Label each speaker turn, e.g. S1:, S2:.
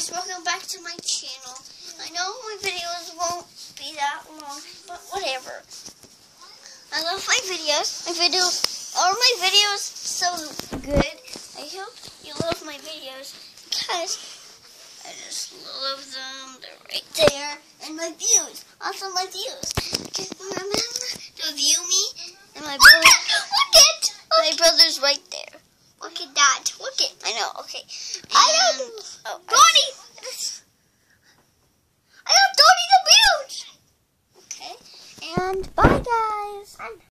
S1: guys, welcome back to my channel. I know my videos won't be that long, but whatever. I love my videos. All my videos so good. I hope you love my videos because I just love them. They're right there. And my views. Also my views. Because remember to view me? And my brother. My brother's right there. Look at that. Look at. I know. Okay. I got 30 views. Okay. And bye, guys.